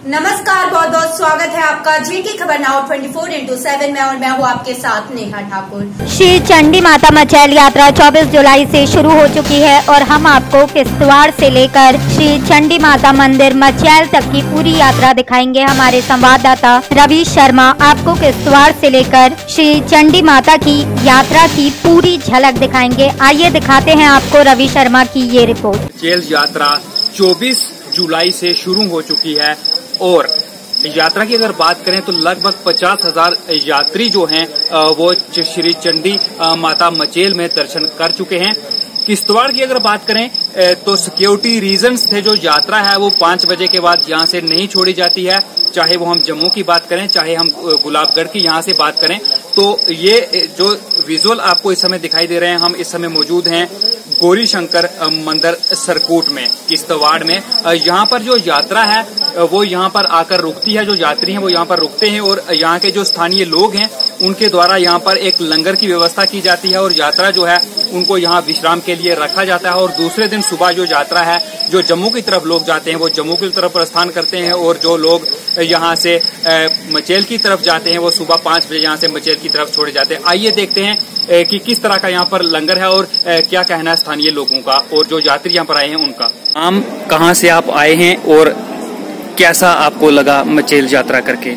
नमस्कार, बहुत बहुत स्वागत है आपका जीके खबर नाउ 24/7 में और मैं हूँ आपके साथ नेहा ठाकुर। श्री चंडी माता मचैल यात्रा 24 जुलाई से शुरू हो चुकी है और हम आपको किश्तवाड़ से लेकर श्री चंडी माता मंदिर मचैल तक की पूरी यात्रा दिखाएंगे। हमारे संवाददाता रवि शर्मा आपको किश्तवाड़ से लेकर श्री चंडी माता की यात्रा की पूरी झलक दिखाएंगे। आइए दिखाते हैं आपको रवि शर्मा की ये रिपोर्ट। मचैल यात्रा 24 जुलाई से शुरू हो चुकी है और यात्रा की अगर बात करें तो लगभग 50,000 यात्री जो हैं वो श्री चंडी माता मचैल में दर्शन कर चुके हैं। किश्तवाड़ की अगर बात करें तो सिक्योरिटी रीजंस थे, जो यात्रा है वो 5 बजे के बाद यहाँ से नहीं छोड़ी जाती है। चाहे वो हम जम्मू की बात करें, चाहे हम गुलाबगढ़ की यहाँ से बात करें, तो ये जो विजुअल आपको इस समय दिखाई दे रहे हैं, हम इस समय मौजूद हैं गौरी शंकर मंदिर सरकूट में किश्तवाड़ में। यहाँ पर जो यात्रा है वो यहाँ पर आकर रुकती है, जो यात्री हैं वो यहाँ पर रुकते हैं और यहाँ के जो स्थानीय लोग हैं उनके द्वारा यहाँ पर एक लंगर की व्यवस्था की जाती है और यात्रा जो है उनको यहाँ विश्राम के लिए रखा जाता है। और दूसरे दिन सुबह जो यात्रा है, जो जम्मू की तरफ लोग जाते हैं वो जम्मू की तरफ प्रस्थान करते हैं और जो लोग यहाँ से मचैल की तरफ जाते हैं वो सुबह 5 बजे यहाँ से मचैल की तरफ छोड़े जाते हैं। आइए देखते हैं कि किस तरह का यहाँ पर लंगर है और क्या कहना है स्थानीय लोगों का और जो यात्री यहाँ पर आए हैं उनका। आम कहाँ से आप आए हैं और कैसा आपको लगा मचैल यात्रा करके?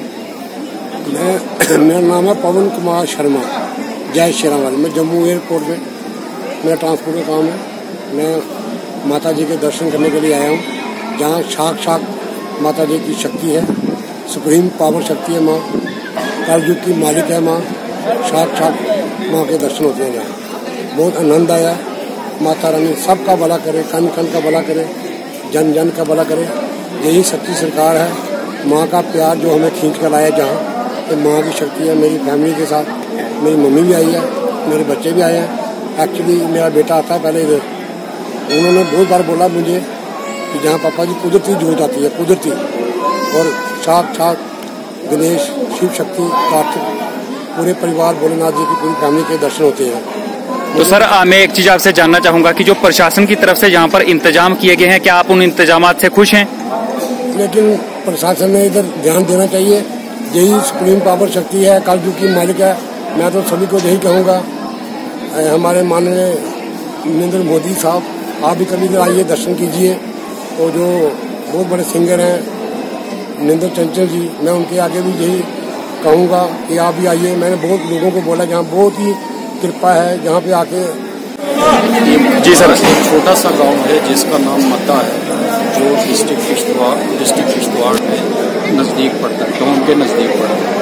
मेरा नाम है पवन कुमार शर्मा, जय श्री राम। मैं जम्मू एयरपोर्ट में मेरा ट्रांसपोर्ट का काम है। मैं माता जी के दर्शन करने के लिए आया हूँ, जहाँ साक्षात माता जी की शक्ति है, सुप्रीम पावर शक्ति है माँ, कलयुग की मालिक है माँ, साक्षात माँ के दर्शन होते हैं। जहाँ बहुत आनंद आया। माता रानी सबका भला करे, कन कन का भला करे, जन जन का भला करे। यही सच्ची सरकार है। माँ का प्यार जो हमें खींच कर लाया जहाँ, तो माँ की शक्ति है। मेरी फैमिली के साथ मेरी मम्मी भी आई है, मेरे बच्चे भी आए हैं। एक्चुअली मेरा बेटा आता है पहले इधर, उन्होंने बहुत बार बोला मुझे कि जहाँ पापा जी कुदरती जोत आती है, कुदरती, और साक्षात गणेश, शिव शक्ति, कार्तिक, पूरे परिवार भोलेनाथ जी की पूरी फैमिली के दर्शन होते हैं। तो सर मैं एक चीज आपसे जानना चाहूंगा कि जो प्रशासन की तरफ से यहाँ पर इंतजाम किए गए हैं, क्या आप उन इंतजामात से खुश हैं? लेकिन प्रशासन ने इधर ध्यान देना चाहिए। यही सुप्रीम पावर शक्ति है, कलयुग की मालिक है। मैं तो सभी को यही कहूँगा, हमारे माननीय नरेंद्र मोदी साहब, आप भी कभी इधर आइए, दर्शन कीजिए। और जो बहुत बड़े सिंगर हैं नरेंद्र चंचल जी, मैं उनके आगे भी यही कहूँगा कि आप भी आइए। मैंने बहुत लोगों को बोला, जहाँ बहुत ही कृपा है, जहाँ पे आके। जी सर, एक छोटा सा गांव है जिसका नाम मता है, जो डिस्ट्रिक्ट किश्तवाड़ में नज़दीक पड़ता है, गाँव के नज़दीक पड़ता है।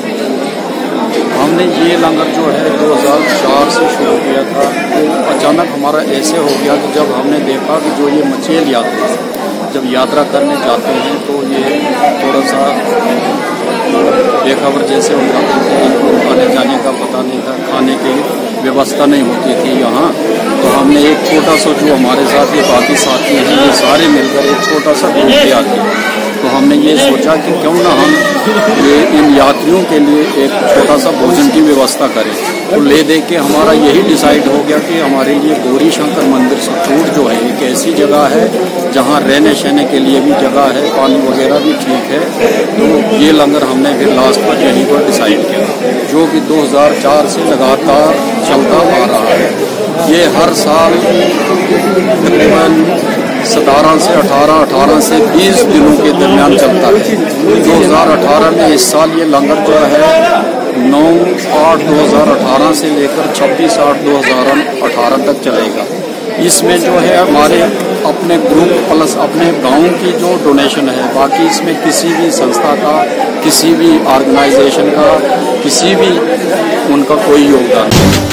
हमने ये लंगर जो है 2004 से शुरू किया था, तो अचानक हमारा ऐसे हो गया कि जब हमने देखा कि जो ये मचैल यात्रा, जब यात्रा करने जाते हैं तो ये थोड़ा सा बेखबर जैसे हो जाते थे, इनको आने जाने का पता नहीं था, खाने की व्यवस्था नहीं होती थी यहाँ। तो हमने एक छोटा सा, जो हमारे साथ ये बाकी साथी हैं, ये सारे मिलकर एक छोटा सा ग्रुप तैयार किया। तो हमने ये सोचा कि क्यों ना हम ये इन यात्रियों के लिए एक छोटा सा भोजन की व्यवस्था करें। तो ले दे के हमारा यही डिसाइड हो गया कि हमारे लिए गौरी शंकर मंदिर सरकूट जो है एक ऐसी जगह है जहाँ रहने सहने के लिए भी जगह है, पानी वगैरह भी ठीक है। तो ये लंगर हमने फिर लास्ट पर यहीं पर डिसाइड किया, जो कि 2004 से लगातार चलता आ रहा है। ये हर साल तकरीबन 17 से 18 से 20 दिनों के दरमियान चलता है। 2018 में इस साल ये लंगर जो है 9/8/2018 से लेकर 26/8/2018 तक चलेगा। इसमें जो है हमारे अपने ग्रुप प्लस अपने गांव की जो डोनेशन है, बाकी इसमें किसी भी संस्था का, किसी भी ऑर्गेनाइजेशन का, किसी भी उनका कोई योगदान नहीं।